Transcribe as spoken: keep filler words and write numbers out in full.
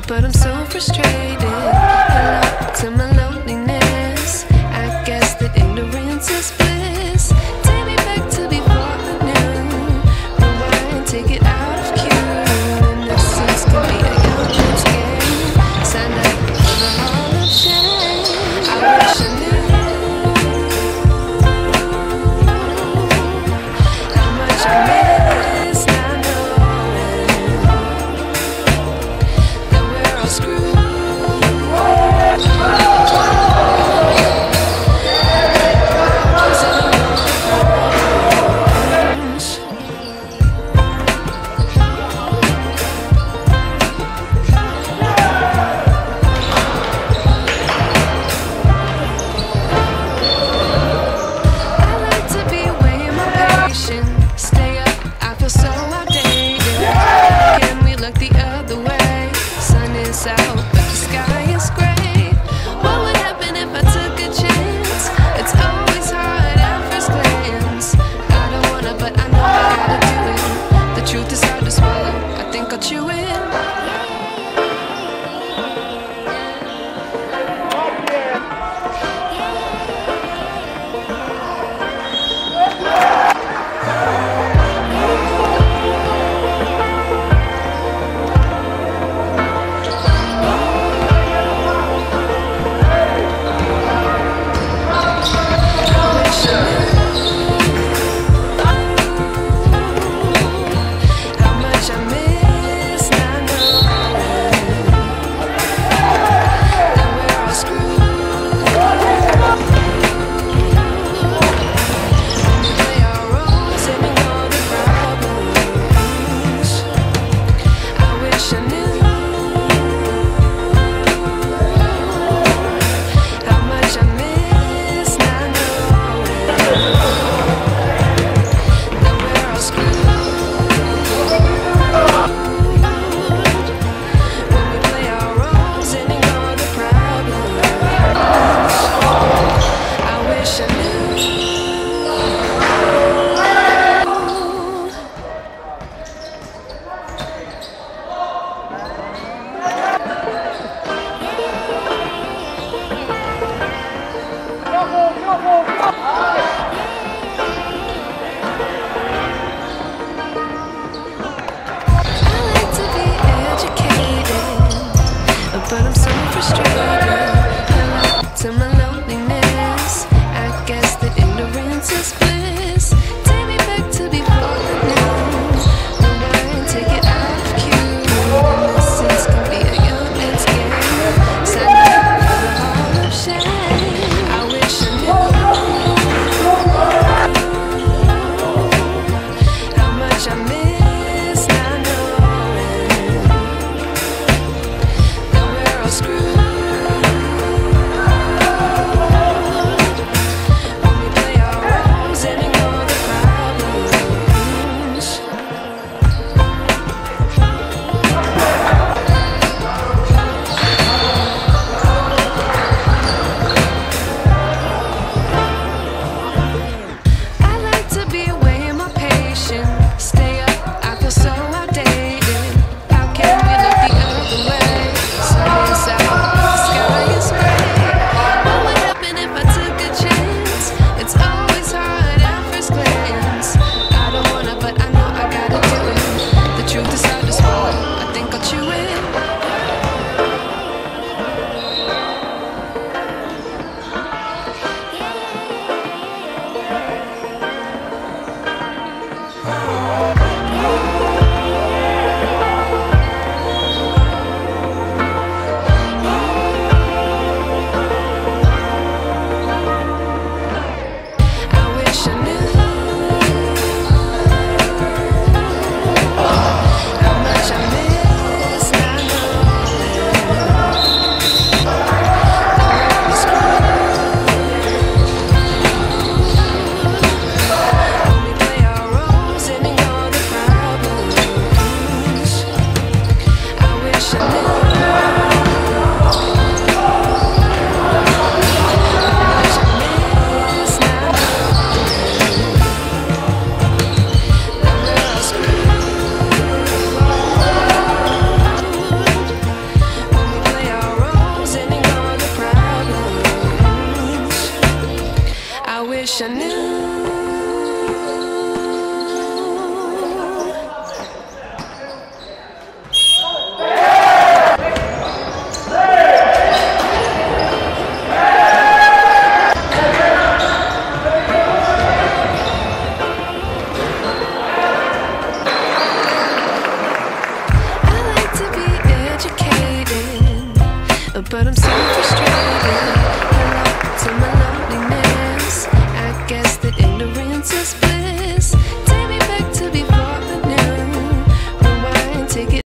but I'm so frustrated. Hello to my loneliness. I guess that ignorance is bliss. Take me back to before I knew. Rewind, take it out of cue. Innocence can be a young man's game. Sign up for the hall of shame. I wish I knew how much I miss not knowing that we're all screwed. Out, but the sky is gray. What would happen if I took a chance? It's always hard at first glance. I don't wanna, but I know I gotta do it. The truth is hard to swallow. I think I'll chew it. How much I miss, I know. but I'm so frustrated. Hello to my loneliness. I guess that ignorance is bliss. Take me back to before I knew. Rewind, take it.